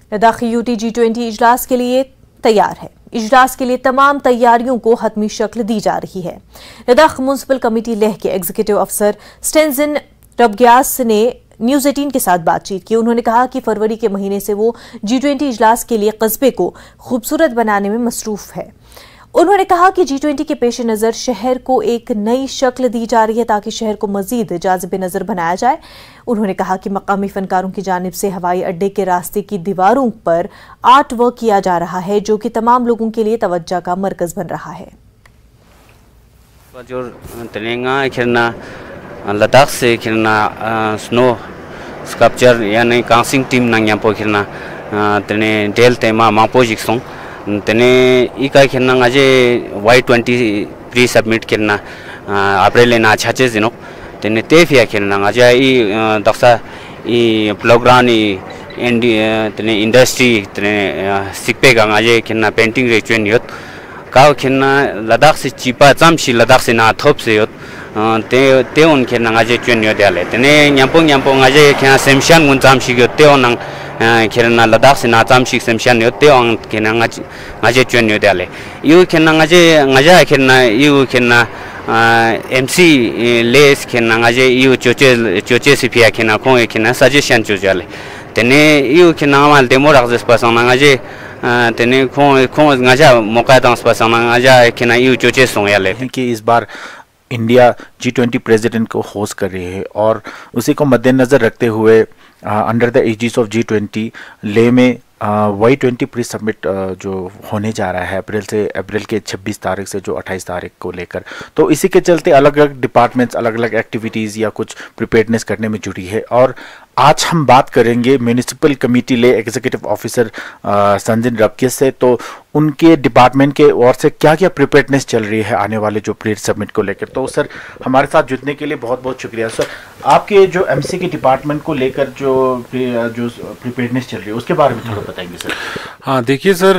Ladakh UT G20 इजलास के लिए तैयार है। इजलास के लिए तमाम तैयारियों को हतमी शक्ल दी जा रही है। लद्दाख म्युनिसिपल कमेटी लेह के एग्जीक्यूटिव अफसर स्टेंजिन रबग्यास ने न्यूज़ 18 के साथ बातचीत की। उन्होंने कहा कि फरवरी के महीने से वो G20 इजलास के लिए कस्बे को खूबसूरत बनाने में मसरूफ है। उन्होंने कहा कि G20 के पेश नज़र शहर को एक नई शक्ल दी जा रही है ताकि शहर को मजीद जाज़िब नज़र बनाया जाए। उन्होंने कहा कि मकामी फनकारों की जानिब से हवाई अड्डे के रास्ते की दीवारों पर आर्ट वर्क किया जा रहा है, जो कि तमाम लोगों के लिए तवज्जो का मरकज बन रहा है। लद्दाख से खिलना स्नो स्कल्पचर यानी कांसिंग टीम नंग्यापो खिलना तने डेल तेमा मापो जिक्सों तने इका खिलना आजे Y20 प्री सबमिट खिलना अप्रैल ना छाचे जिनो तने तेफिया खिलना आजे ई दक्षा ई प्रोग्राम ई एंडी तने इंडस्ट्री तने सिक्पे का आजे खिलना पेंटिंग रेचुएन योत काव खिलना लद्दाख से चिपा चामशी लद्दाख से ना थोप से योत ते उनके नंगाजे चुन योद्याले तने न्यापो ngaje kya semshan mun chamshi gyo te onang khirna ladakh se na chamshi semshan yo te on kena ngaje chun yodyale yu kena ngaja khirna yu kena MC les kena ngaje yu choche sipia kena khong kena suggestion chujale tene yu kena mal demo raxes pasan ngaje tene khong ngaja moka dans pasan ngaja kena yu choche songyale कि इस बार India G20 president को host कर रही है और उसी को मद्देनजर रखते हुए under the edges of G20 ले में Y20 प्री सबमिट जो होने जा रहा है अप्रैल के 26 तारीख से जो 28 तारीख को लेकर, तो इसी के चलते अलग अलग डिपार्टमेंट्स अलग अलग एक्टिविटीज़ या कुछ प्रिपेयर्डनेस करने में जुटी है। और आज हम बात करेंगे municipal committee Leh executive officer Sanjin Rabgyas से, तो उनके डिपार्टमेंट के ओर से क्या क्या प्रिपेयर्डनेस चल रही है आने वाले जो प्री सबमिट को लेकर। तो सर हमारे साथ जुड़ने के लिए बहुत बहुत शुक्रिया। सर आपके जो MC के डिपार्टमेंट को लेकर जो प्रिपेयर्डनेस चल रही है उसके बारे में थोड़ा बताएंगे सर। हाँ देखिए सर,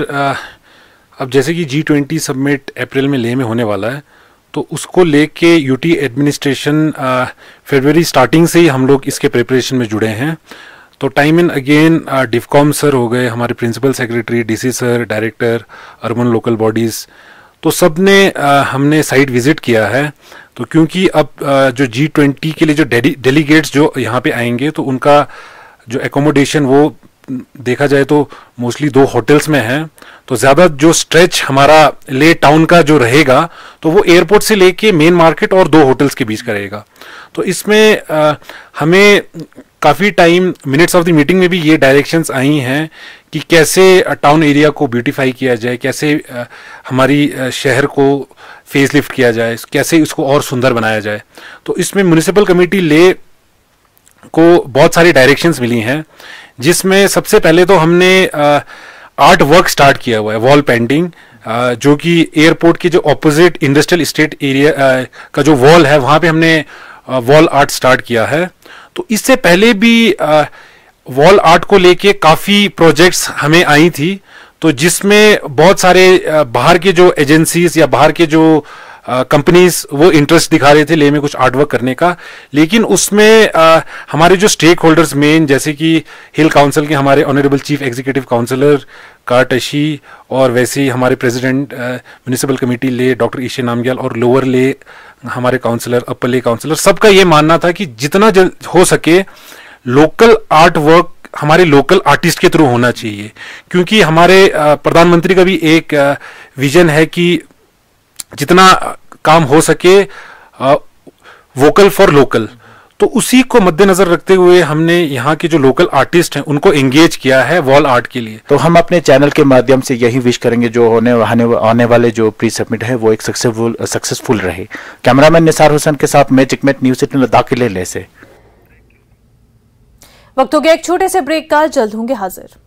अब जैसे कि G20 सबमिट अप्रैल में लेह में होने वाला है, तो उसको लेके यूटी एडमिनिस्ट्रेशन फरवरी स्टार्टिंग से ही हम लोग इसके प्रिपरेशन में जुड़े हैं। तो टाइम एंड अगेन डिफकॉम सर हो गए, हमारे principal secretary, DC sir, director urban local bodies, तो सब ने हमने साइट विज़िट किया है। तो क्योंकि अब जो G20 के लिए जो डेलीगेट्स जो यहाँ पे आएंगे तो उनका जो एकोमोडेशन वो देखा जाए तो मोस्टली 2 होटल्स में है, तो ज़्यादा जो स्ट्रेच हमारा ले टाउन का जो रहेगा तो वो एयरपोर्ट से लेके मेन मार्केट और 2 होटल्स के बीच का रहेगा। तो इसमें हमें काफ़ी time minutes of the meeting में भी ये डायरेक्शंस आई हैं कि कैसे टाउन एरिया को ब्यूटीफाई किया जाए, कैसे हमारी शहर को फेस लिफ्ट किया जाए, कैसे इसको और सुंदर बनाया जाए। तो इसमें म्यूनिसिपल कमेटी ले को बहुत सारी डायरेक्शंस मिली हैं, जिसमें सबसे पहले तो हमने आर्ट वर्क स्टार्ट किया हुआ है, वॉल पेंटिंग, जो कि एयरपोर्ट के जो ऑपोजिट इंडस्ट्रियल इस्टेट एरिया का जो वॉल है वहाँ पे हमने वॉल आर्ट स्टार्ट किया है। तो इससे पहले भी वॉल आर्ट को लेके काफ़ी प्रोजेक्ट्स हमें आई थी, तो जिसमें बहुत सारे बाहर के जो एजेंसीज या बाहर के जो कंपनीज वो इंटरेस्ट दिखा रहे थे ले में कुछ आर्ट वर्क करने का, लेकिन उसमें हमारे जो स्टेक होल्डर्स मेन जैसे कि हिल काउंसिल के हमारे ऑनरेबल चीफ एग्जीक्यूटिव काउंसलर कार्टशी और वैसे ही हमारे president municipal committee Leh doctor Ishey Namgyal और लोअर ले हमारे काउंसलर, अपर ले काउंसलर, सबका ये मानना था कि जितना जल्द हो सके लोकल आर्ट वर्क हमारे लोकल आर्टिस्ट के थ्रू होना चाहिए, क्योंकि हमारे प्रधानमंत्री का भी एक विजन है कि जितना काम हो सके वोकल फॉर लोकल। तो उसी को मद्देनजर रखते हुए हमने यहाँ के जो लोकल आर्टिस्ट हैं उनको एंगेज किया है वॉल आर्ट के लिए। तो हम अपने चैनल के माध्यम से यही विश करेंगे जो आने वाले जो प्री सबमिट है वो एक सक्सेसफुल रहे। कैमरामैन निसार हुसैन के साथ मैं चिकमेट न्यूज़ 18 लद्दाख के लिए ले से। वक्त हो गया एक छोटे से ब्रेक का, जल्द होंगे हाजिर।